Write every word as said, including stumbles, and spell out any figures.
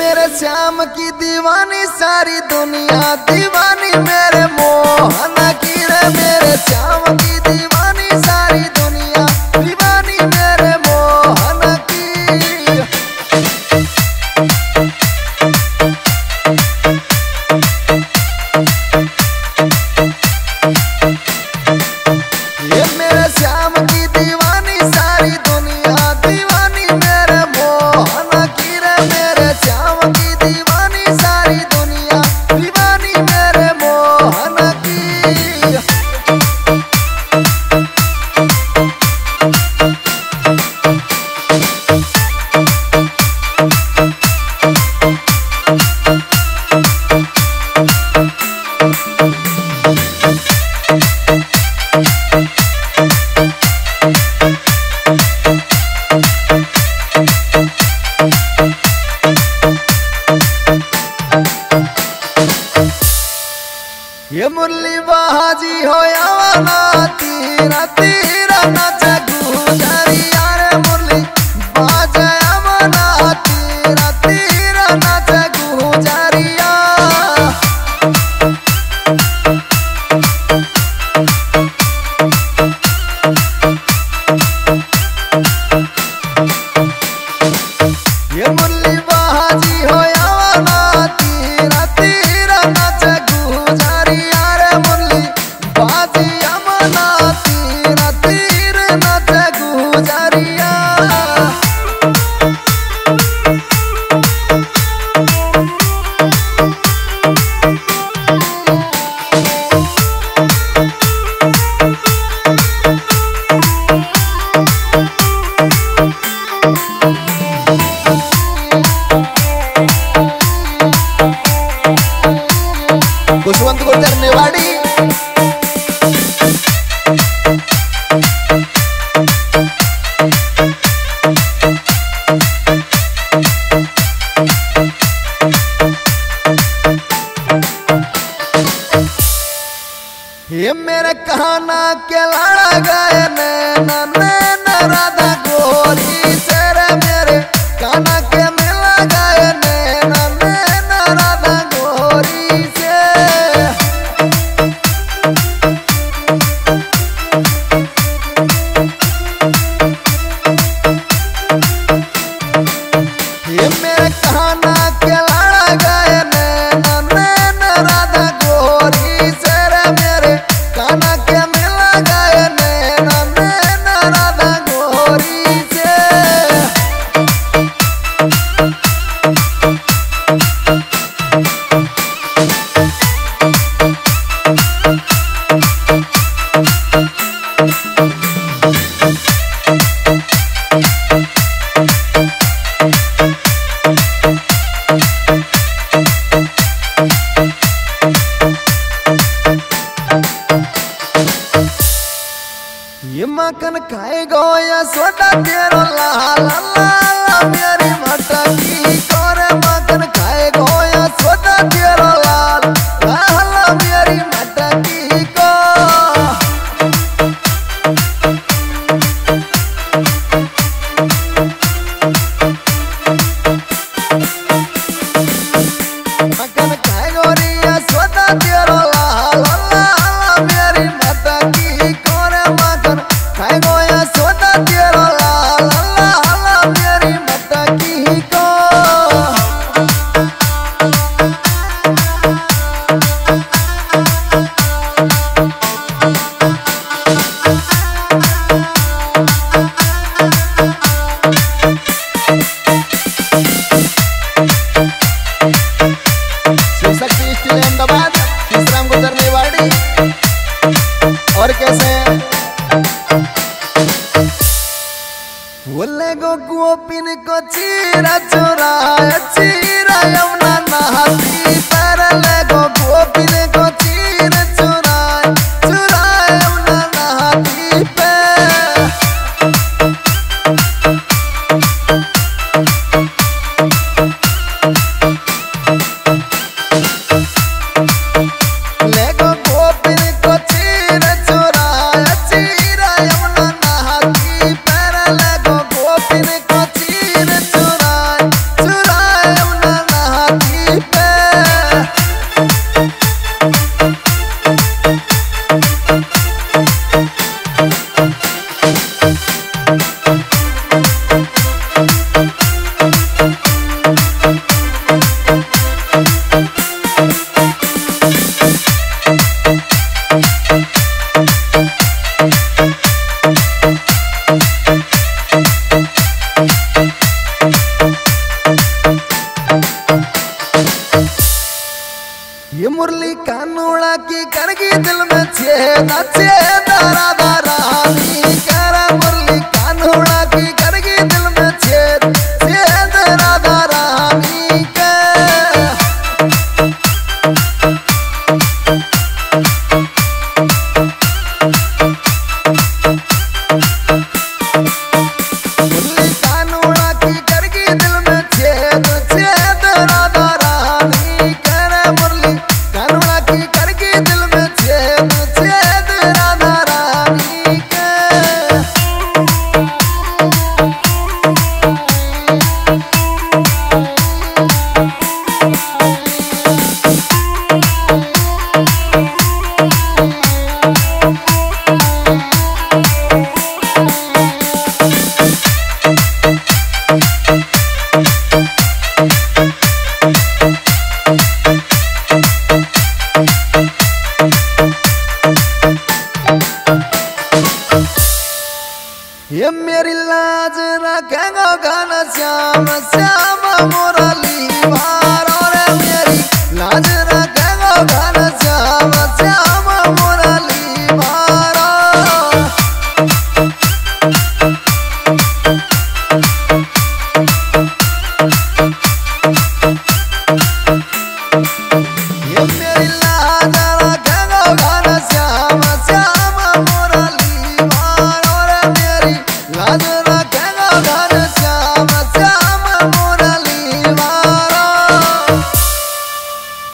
मेरे श्याम की दीवानी सारी दुनिया दीवानी मेरे मोहन की रे। मेरे श्याम की दीवानी सारी दुनिया दीवानी मेरे मोहन की। ये मेरे श्याम की दीवानी सारी दुनिया दीवानी मेरे मोहन की रे। मेरे श्याम की दीवानी सारी दुनिया दीवानी मेरे मोहन की। ये मुरली बाजी होया वाला तीरा तीरा नाच गुजरिया रे। मुरली बाजया वाला तीरा तीरा नाच गुजरिया। ये मुरली बाजी होया वाला तीरा तीरा नाच गुजरिया रे। मुरली बाजिया मना तीरा तीर नाच गुजरिया। खुशवंत को चरनेवाड़ी ये मेरे कहाना के लाड़ा गए नैना नैना राधा गोरी से रे। मेरे काना के मिला गए नैना नैना राधा गोरी से। ये मेरे कहाना के लाड़ा गए नैना नैना राधा गोरी से रे। मेरे काना के मिला गए नैना नैना राधा गोरी से। ये मक्खन खाए गो या सोडा तेरो लाल लाल मेरी मटकी कोरे। मक्खन खाए गो या सोडा तेरो लाल लाल मेरी मटकी को। मक्खन खाए गो या सोडा तेरो लाल लाल मेरी मटकी कोरे। मक्खन खाए गो या सोडा तेरो लाल लाल मेरी मटकी को। शिवशक्ति स्टील अहमदाबाद तीसरा गुजरनेवाड़ी। और कैसे बोले गो गोपिन को चीरा चोराया चीरा यमुना नहाती पर। ले गो गोपिन को चीरा चोराया चोराया यमुना नहाती पे। ले गो गोपिन को चीरा चोराया चीरा यमुना नहाती पर। ले गो गोपिन को चीरा चोराया चोराया यमुना ये मुरली कानूड़ा की करगी दिल में छेद छेद राधा रानी करा मुरली कानूड़ा की करगी दिल में छेद छेद राधा रानी के मुरली कानूड़ा की करगी दिल में छेद छेद राधा रानी करा मुरली कानूड़ा की करगी दिल में छेद छेद राधा रानी के ये मेरी लाज रखेगा गाना श्याम श्याम मोर